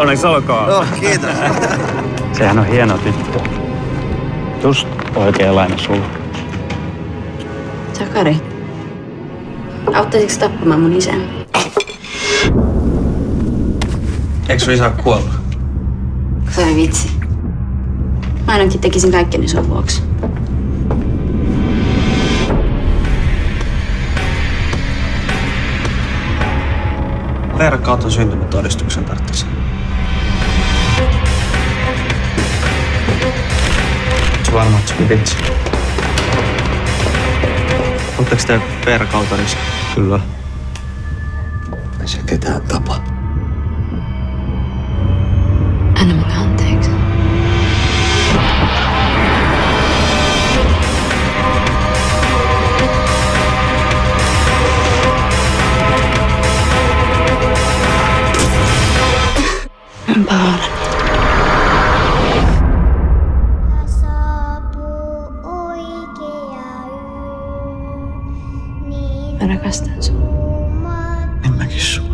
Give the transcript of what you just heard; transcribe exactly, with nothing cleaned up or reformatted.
Onneksi olkoon. No, kiitos. Sehän on hieno tyttö. Just oikeanlainen sulla. Sakari, auttaisitko tappamaan mun isän? Eikö sun isä kuollut? Voi vitsi. Mä ainakin tekisin kaikkeni sun vuoksi. Veera kautta syntymätodistuksen tarvitsisi. Se varmaan, että se oli vitsi. Oletteko te Veera Kautarissa? Kyllä. Ei se ketään tapa. Anna mulle anteeksi. Mä pahoillani. Mä rakastan sua. En mäkin sua.